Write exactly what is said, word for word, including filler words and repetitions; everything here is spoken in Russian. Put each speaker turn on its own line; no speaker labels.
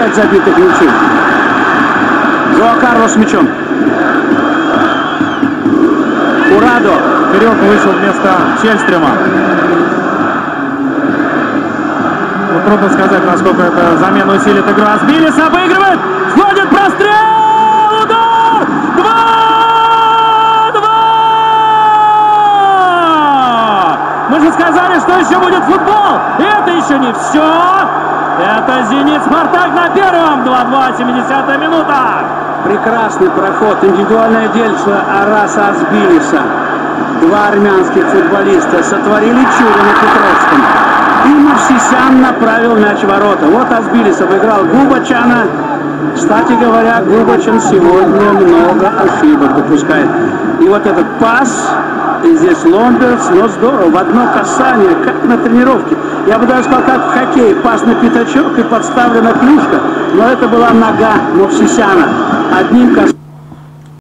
пять забитых мячей. Жоа Карлос с мячом. Курадо.
Вперед вышел вместо Чельстрема. Ну, трудно сказать, насколько эта замена усилит игру. Асбилис обыгрывает. Входит прострел. Удар. два-два. Мы же сказали, что еще будет футбол. И это еще не все. Это «Зенит» «Спартак» на первом. два-два. семидесятая минута.
Прекрасный проход. Индивидуальное дельство Араса Асбилиса. Два армянских футболиста сотворили чудо на Петровском. И Мовсисян направил мяч в ворота. Вот Асбилис обыграл Губачана. Кстати говоря, Губачан сегодня много ошибок допускает. И вот этот пас. И здесь Ломберс, но здорово. В одно касание, как на тренировке. Я бы даже сказал, как в хоккее. Пас на пятачок и подставлена клюшка. Но это была нога Мовсисяна. Одним касанием.